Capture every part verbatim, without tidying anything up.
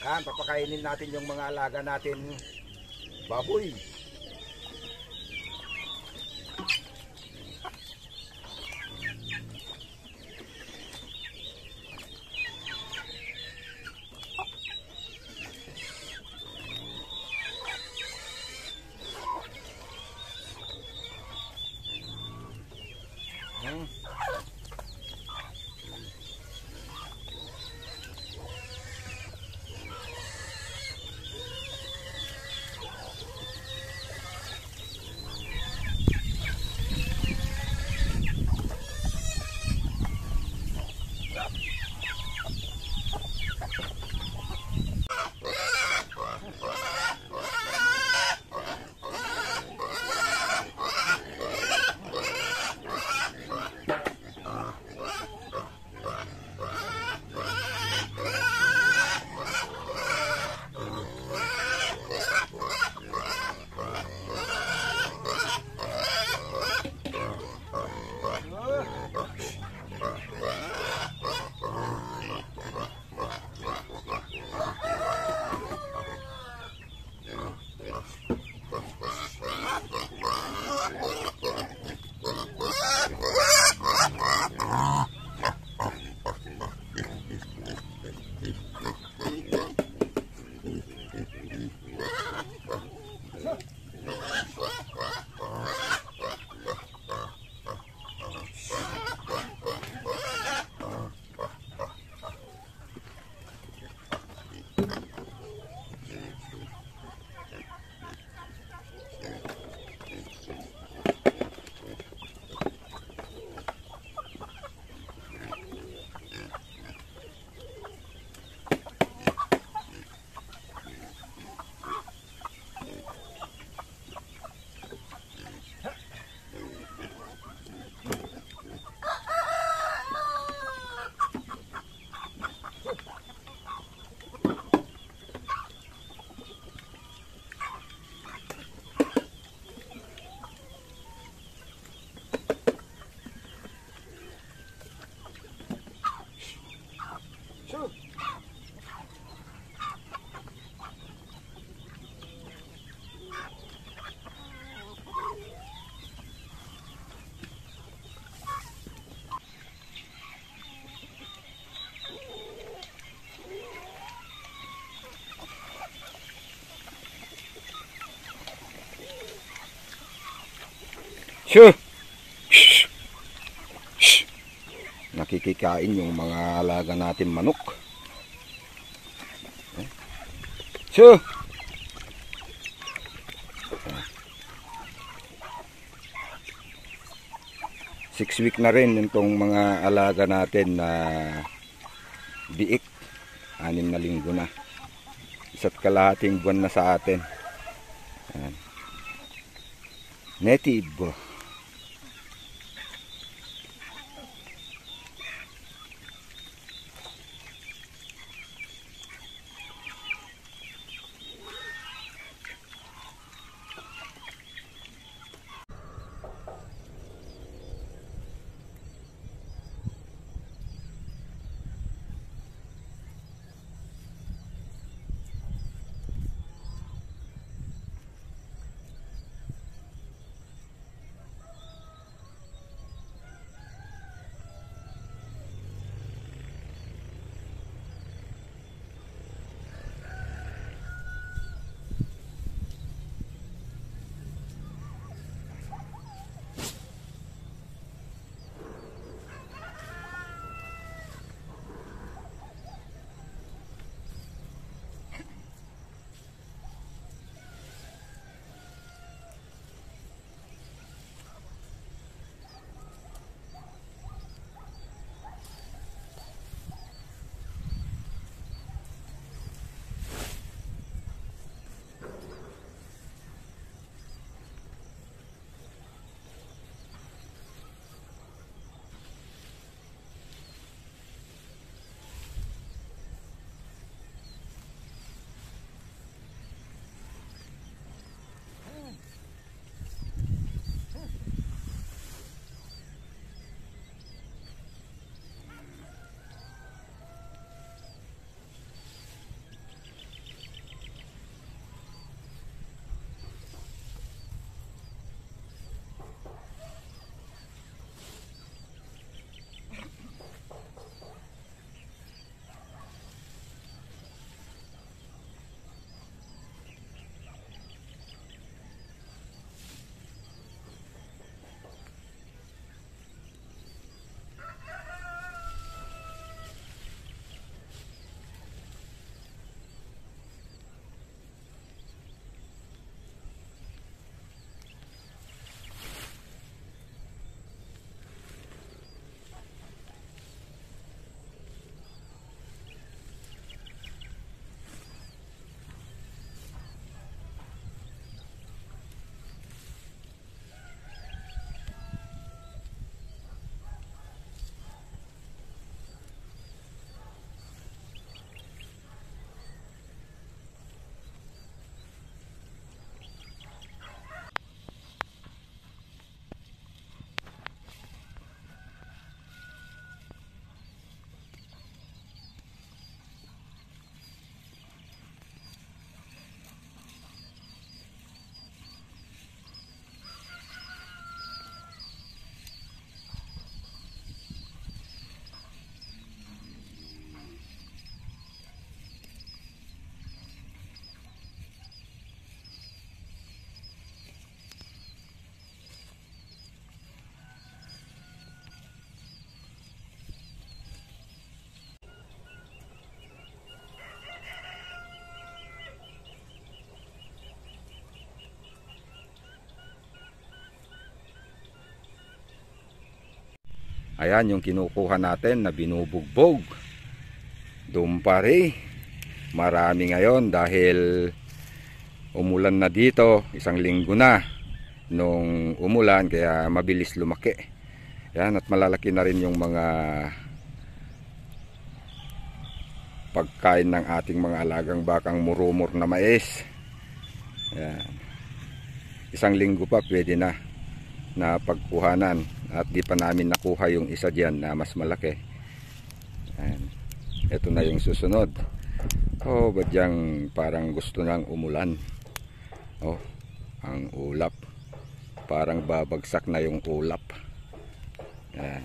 Yan, papakainin natin yung mga alaga natin baboy. Hmm. Shoo! Shh! Shh! Nakikikain yung mga alaga natin manok. Shoo! Six week na rin itong mga alaga natin na biik. Anim na linggo na. Isa't kalahating buwan na sa atin. Ayan. Native. Ayan yung kinukuha natin na binubugbog. Dumpari. Marami ngayon dahil umulan na dito. Isang linggo na nung umulan kaya mabilis lumaki. Ayan, at malalaki na rin yung mga pagkain ng ating mga alagang bakang murumur na mais. Ayan. Isang linggo pa pwede na na pagkuhanan at di pa namin nakuha yung isa diyan na mas malaki. Ayan. Ito na yung susunod. Oh, badyang parang gusto nang umulan. Oh, ang ulap. Parang babagsak na yung ulap. Ayan.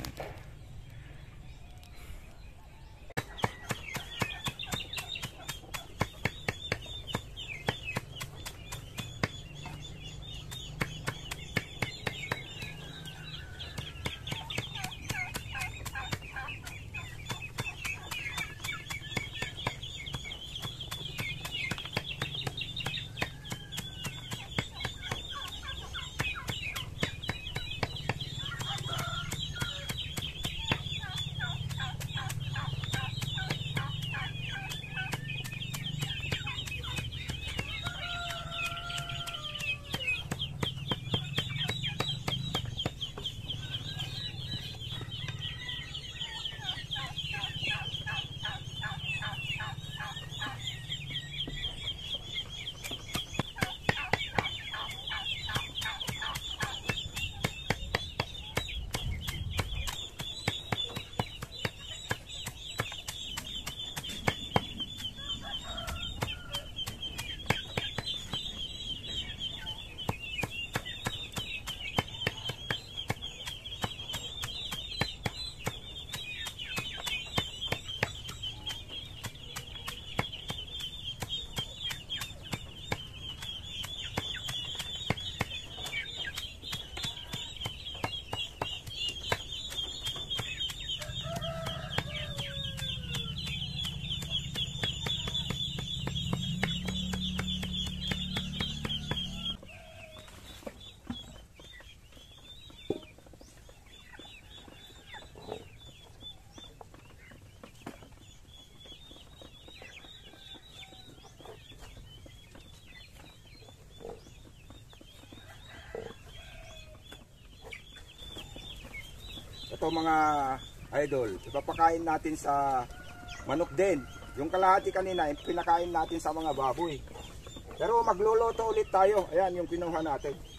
Ito mga idol, ipapakain natin sa manok din. Yung kalahati kanina, pinakain natin sa mga baboy. Pero magluluto ulit tayo. Ayan yung kinuha natin.